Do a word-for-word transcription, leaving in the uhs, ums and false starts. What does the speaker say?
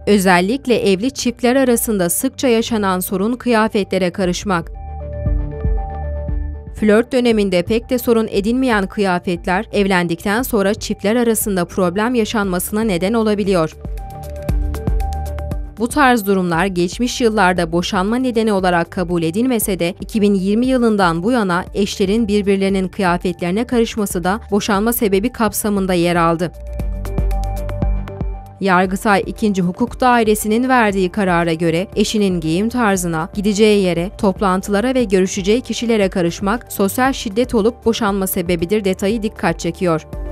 Özellikle evli çiftler arasında sıkça yaşanan sorun kıyafetlere karışmak. Flört döneminde pek de sorun edilmeyen kıyafetler, evlendikten sonra çiftler arasında problem yaşanmasına neden olabiliyor. Bu tarz durumlar geçmiş yıllarda boşanma nedeni olarak kabul edilmese de iki bin yirmi yılından bu yana eşlerin birbirlerinin kıyafetlerine karışması da boşanma sebebi kapsamında yer aldı. Yargıtay ikinci Hukuk Dairesi'nin verdiği karara göre eşinin giyim tarzına, gideceği yere, toplantılara ve görüşeceği kişilere karışmak sosyal şiddet olup boşanma sebebidir detayı dikkat çekiyor.